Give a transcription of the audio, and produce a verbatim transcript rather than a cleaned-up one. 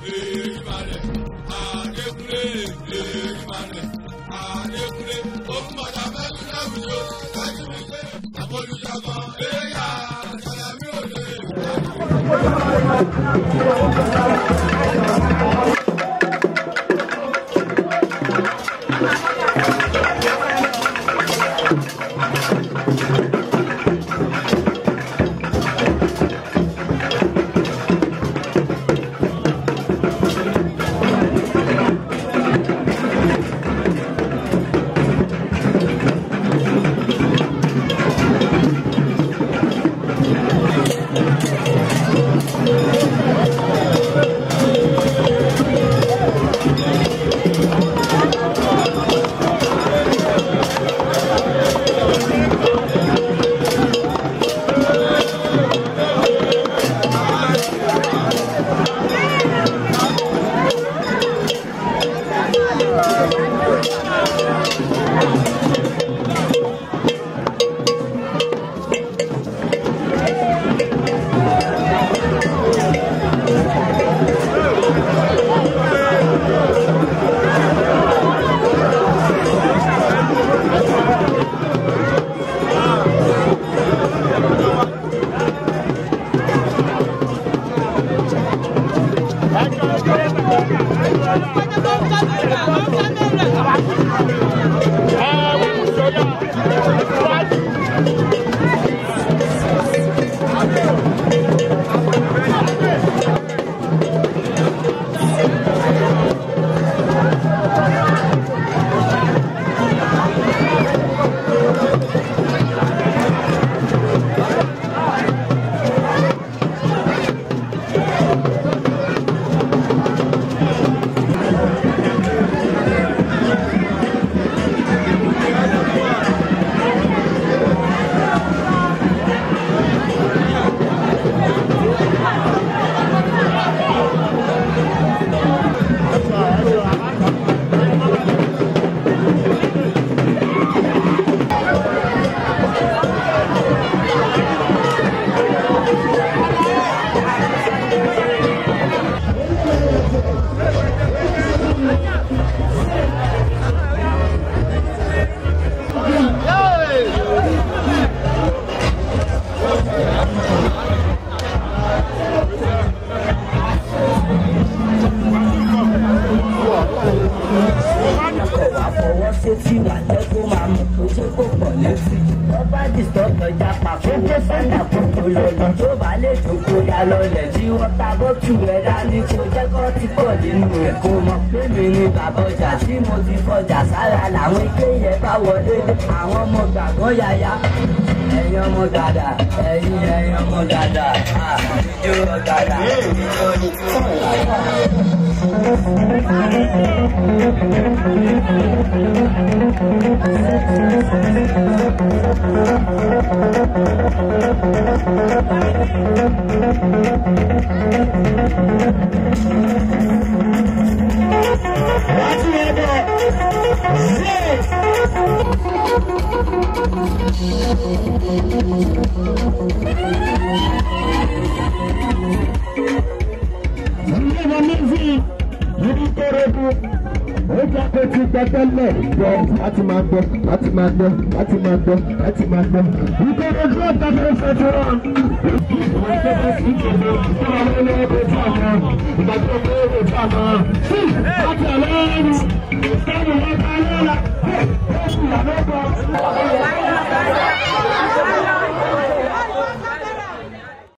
Láti máa gbọ́, láti máa gbọ́, láti máa gbọ́, láti máa gbọ́. Ìkọ̀rọ̀ dúró tàbí ẹsẹ̀ tó rọ̀. Ìwé tó bá sì kéde, ìjọba ló lé ẹgbẹ́ tí a mọ̀, ìgbà tó lé ẹgbẹ́ tí a mọ̀. Sí, láti àlọ́ ẹ̀rù, ìsẹ́nu ọ̀gá lọ́la, ó sì wà lọ́gbọ̀n.